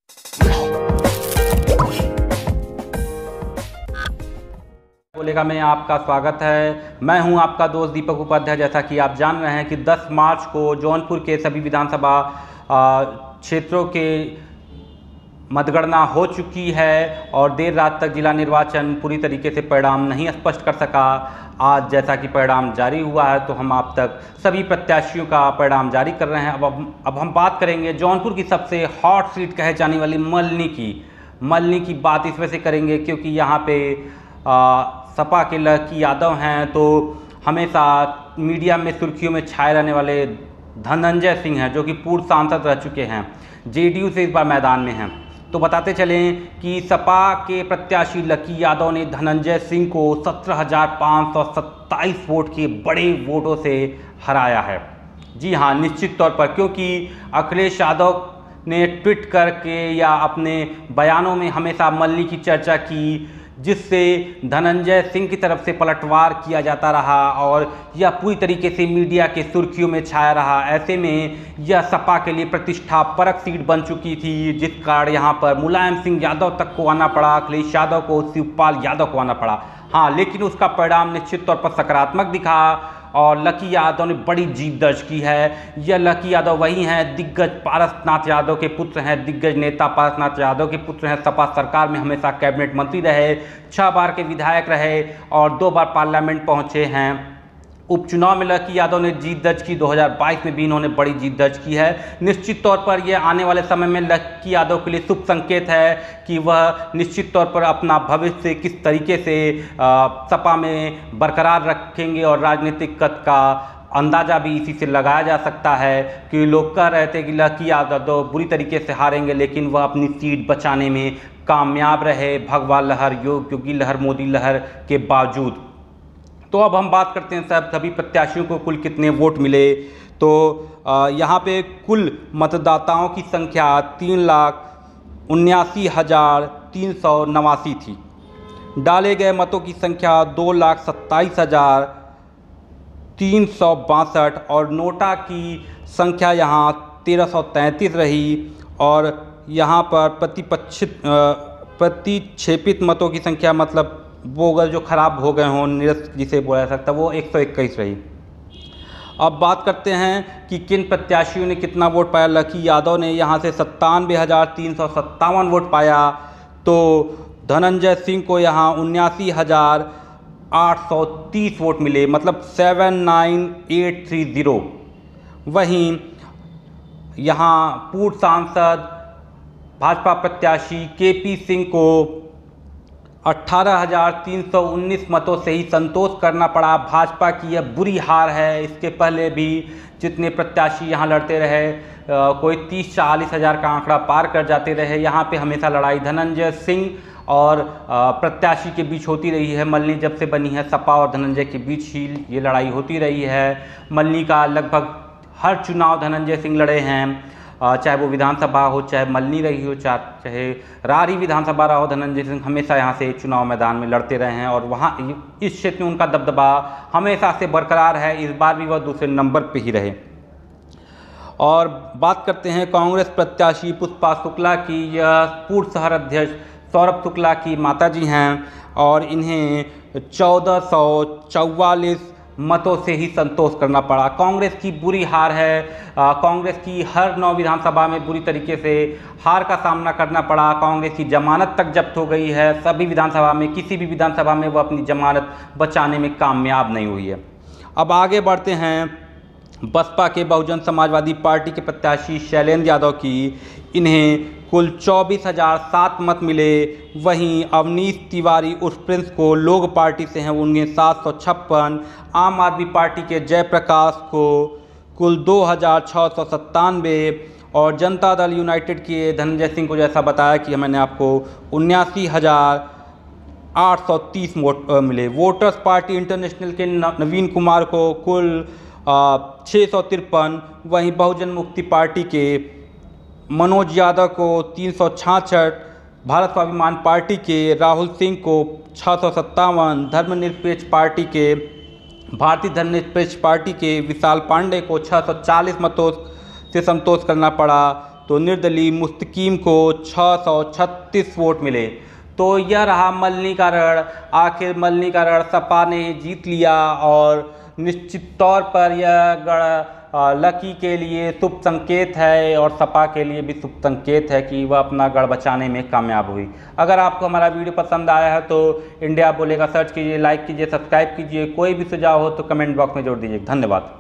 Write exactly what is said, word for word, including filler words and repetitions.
बोलेगा में आपका स्वागत है। मैं हूं आपका दोस्त दीपक उपाध्याय। जैसा कि आप जान रहे हैं कि दस मार्च को जौनपुर के सभी विधानसभा क्षेत्रों के मतगणना हो चुकी है और देर रात तक जिला निर्वाचन पूरी तरीके से परिणाम नहीं स्पष्ट कर सका। आज जैसा कि परिणाम जारी हुआ है तो हम आप तक सभी प्रत्याशियों का परिणाम जारी कर रहे हैं। अब अब हम बात करेंगे जौनपुर की सबसे हॉट सीट कहे जाने वाली मल्हनी की मल्हनी की बात इस वजह से करेंगे क्योंकि यहाँ पे आ, सपा के लकी यादव हैं तो हमेशा मीडिया में सुर्खियों में छाए रहने वाले धनंजय सिंह हैं जो कि पूर्व सांसद रह चुके हैं, जेडीयू से इस बार मैदान में हैं। तो बताते चलें कि सपा के प्रत्याशी लकी यादव ने धनंजय सिंह को सत्रह हज़ार पाँच सौ सत्ताईस वोट के बड़े वोटों से हराया है। जी हाँ, निश्चित तौर पर, क्योंकि अखिलेश यादव ने ट्वीट करके या अपने बयानों में हमेशा मल्हनी की चर्चा की, जिससे धनंजय सिंह की तरफ से पलटवार किया जाता रहा और यह पूरी तरीके से मीडिया के सुर्खियों में छाया रहा। ऐसे में यह सपा के लिए प्रतिष्ठा परक सीट बन चुकी थी, जिस कारण यहाँ पर मुलायम सिंह यादव तक को आना पड़ा, अखिलेश यादव को, शिवपाल यादव को आना पड़ा। हाँ, लेकिन उसका परिणाम निश्चित तौर पर सकारात्मक दिखा और लकी यादव ने बड़ी जीत दर्ज की है। यह लकी यादव वही हैं, दिग्गज पारसनाथ यादव के पुत्र हैं, दिग्गज नेता पारसनाथ यादव के पुत्र हैं। सपा सरकार में हमेशा कैबिनेट मंत्री रहे, छह बार के विधायक रहे और दो बार पार्लियामेंट पहुंचे हैं। उपचुनाव में लकी यादव ने जीत दर्ज की, दो हज़ार बाईस में भी इन्होंने बड़ी जीत दर्ज की है। निश्चित तौर पर यह आने वाले समय में लकी यादव के लिए शुभ संकेत है कि वह निश्चित तौर पर अपना भविष्य किस तरीके से सपा में बरकरार रखेंगे और राजनीतिक कद का अंदाज़ा भी इसी से लगाया जा सकता है कि लोग कह रहे थे कि लकी यादव बुरी तरीके से हारेंगे, लेकिन वह अपनी सीट बचाने में कामयाब रहे, भगवा लहर, योगी लहर, मोदी लहर के बावजूद। तो अब हम बात करते हैं सब सभी प्रत्याशियों को कुल कितने वोट मिले। तो यहाँ पे कुल मतदाताओं की संख्या तीन लाख उन्यासी हज़ार तीन सौ नवासी थी। डाले गए मतों की संख्या दो लाख सत्ताईस हज़ार तीन सौ बासठ और नोटा की संख्या यहाँ तेरह सौ तैंतीस रही और यहाँ पर प्रतिपक्षित प्रतिक्षेपित मतों की संख्या, मतलब वो अगर जो खराब हो गए हों, निरस्त जिसे बोला जा सकता, वो एक सौ इक्कीस रही। अब बात करते हैं कि किन प्रत्याशियों ने कितना वोट पाया। लकी यादव ने यहाँ से सत्तानवे हज़ार तीन सौ सत्तावन वोट पाया, तो धनंजय सिंह को यहाँ उन्यासी हज़ार आठ सौ तीस वोट मिले, मतलब seven nine eight three zero. वहीं यहाँ पूर्व सांसद भाजपा प्रत्याशी के पी सिंह को अठारह हज़ार तीन सौ उन्नीस मतों से ही संतोष करना पड़ा। भाजपा की यह बुरी हार है। इसके पहले भी जितने प्रत्याशी यहाँ लड़ते रहे, आ, कोई तीस चालीस हज़ार का आंकड़ा पार कर जाते रहे। यहाँ पे हमेशा लड़ाई धनंजय सिंह और आ, प्रत्याशी के बीच होती रही है। मल्हनी जब से बनी है, सपा और धनंजय के बीच ही ये लड़ाई होती रही है। मल्हनी का लगभग हर चुनाव धनंजय सिंह लड़े हैं, चाहे वो विधानसभा हो, चाहे मल्हनी रही हो, चाहे रारी विधानसभा रहा हो, धनंजय सिंह हमेशा यहाँ से चुनाव मैदान में लड़ते रहे हैं और वहाँ इस क्षेत्र में उनका दबदबा हमेशा से बरकरार है। इस बार भी वह दूसरे नंबर पे ही रहे। और बात करते हैं कांग्रेस प्रत्याशी पुष्पा शुक्ला की। यह पूर्व शहर अध्यक्ष सौरभ शुक्ला की माताजी हैं और इन्हें चौदह सौ चौवालीस मतों से ही संतोष करना पड़ा। कांग्रेस की बुरी हार है। कांग्रेस की हर नौ विधानसभा में बुरी तरीके से हार का सामना करना पड़ा। कांग्रेस की जमानत तक जब्त हो गई है। सभी विधानसभा में, किसी भी विधानसभा में वह अपनी जमानत बचाने में कामयाब नहीं हुई है। अब आगे बढ़ते हैं बसपा के बहुजन समाजवादी पार्टी के प्रत्याशी शैलेंद्र यादव की। इन्हें कुल चौबीस हज़ार सात मत मिले। वहीं अवनीश तिवारी उर्फ प्रिंस को लोग पार्टी से हैं, उनके सात सौ छप्पन। आम आदमी पार्टी के जयप्रकाश को कुल दो हज़ार छः सौ सत्तानवे और जनता दल यूनाइटेड के धनंजय सिंह को जैसा बताया कि मैंने आपको उन्यासी हज़ार आठ सौ तीस वोट मिले। वोटर्स पार्टी इंटरनेशनल के नवीन कुमार को कुल छः सौ तिरपन। वहीं बहुजन मुक्ति पार्टी के मनोज यादव को तीन सौ छाछठ, भारत स्वाभिमान पार्टी के राहुल सिंह को छः सौ सत्तावन, धर्मनिरपेक्ष पार्टी के भारतीय धर्मनिरपेक्ष पार्टी के विशाल पांडे को छः सौ चालीस मतों से संतोष करना पड़ा। तो निर्दलीय मुस्तकीम को छः सौ छत्तीस वोट मिले। तो यह रहा मलिनीकरण। आखिर मलिनीकरण सपा ने जीत लिया और निश्चित तौर पर यह गढ़ लकी के लिए शुभ संकेत है और सपा के लिए भी शुभ संकेत है कि वह अपना गढ़ बचाने में कामयाब हुई। अगर आपको हमारा वीडियो पसंद आया है तो इंडिया बोलेगा सर्च कीजिए, लाइक कीजिए, सब्सक्राइब कीजिए। कोई भी सुझाव हो तो कमेंट बॉक्स में जोड़ दीजिए। धन्यवाद।